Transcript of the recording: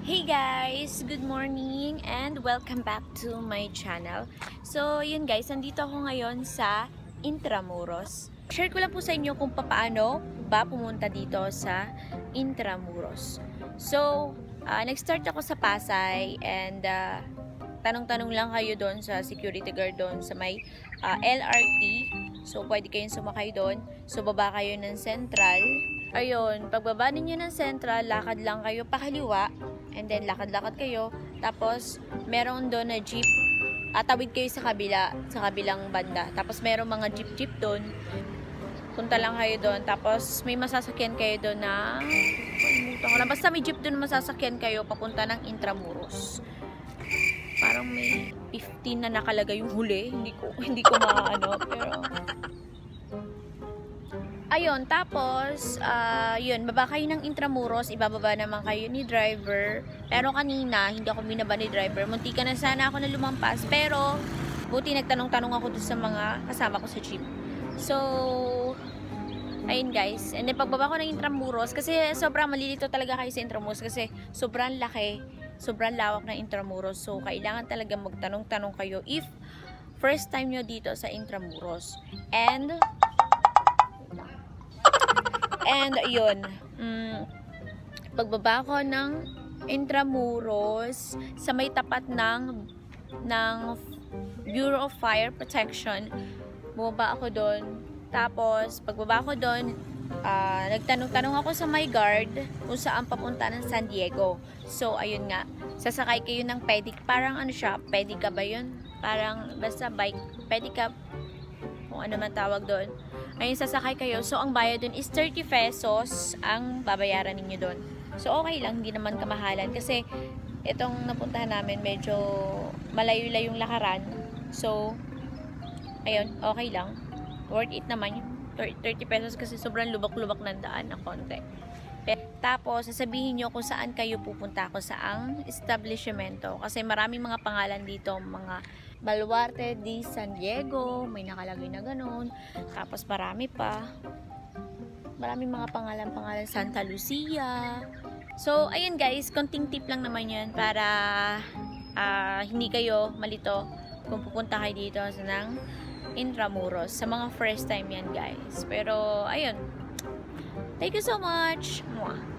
Hey guys! Good morning and welcome back to my channel. So, yun guys, nandito ako ngayon sa Intramuros. Share ko lang po sa inyo kung paano ba pumunta dito sa Intramuros. So, nag-start ako sa Pasay and tanong-tanong lang kayo doon sa security guard doon sa may LRT. So, pwede kayong sumakay doon. So, baba kayo ng Central. Ayun, pagbaba ninyo ng Central, lakad lang kayo pakaliwa. And then, lakad-lakad kayo. Tapos, meron doon na jeep. Tawid kayo sa kabilang banda. Tapos, meron mga jeep-jeep doon. Punta lang kayo doon. Tapos, may masasakyan kayo doon na... Kalimutan ko lang. Basta may jeep doon na masasakyan kayo papunta ng Intramuros. Parang may 15 na nakalagay yung huli. Hindi ko maano. Pero... Ayun, tapos, yun, baba kayo ng Intramuros, ibababa naman kayo ni driver. Pero kanina, hindi ako binaba ni driver. Muntika na sana ako na lumampas. Pero, buti nagtanong-tanong ako doon sa mga kasama ko sa jeep. So, ayun guys. And then, pagbaba ko ng Intramuros, kasi sobrang malilito talaga kayo sa Intramuros. Kasi sobrang laki, sobrang lawak ng Intramuros. So, kailangan talaga magtanong-tanong kayo if first time nyo dito sa Intramuros. And yun, pagbaba ko ng Intramuros sa may tapat ng Bureau of Fire Protection, bumaba ako doon. Tapos, pagbaba ko doon, nagtanong-tanong ako sa my guard kung saan papunta ng San Diego. So, ayun nga, sasakay kayo ng parang ano siya, pedicab ba yun? Parang, basta bike, pedicab, kung ano man tawag doon. Ayun, sasakay kayo. So, ang bayad dun is 30 pesos ang babayaran ninyo dun. So, okay lang. Hindi naman kamahalan. Kasi, itong napuntahan namin, medyo malayo-layong lakaran. So, ayun, okay lang. Worth it naman yung 30 pesos kasi sobrang lubak-lubak ng daan na konti. Tapos, sasabihin nyo kung saan kayo pupunta ko saang establishmento. Kasi maraming mga pangalan dito, mga Baluarte di San Diego, may nakalagay na ganun. Tapos marami pa. Maraming mga pangalan-pangalan, Santa Lucia. So, ayun guys, konting tip lang naman yan para hindi kayo malito kung pupunta kayo dito ng Intramuros. Sa mga first time yan guys. Pero, ayun. Thank you so much. Mwah.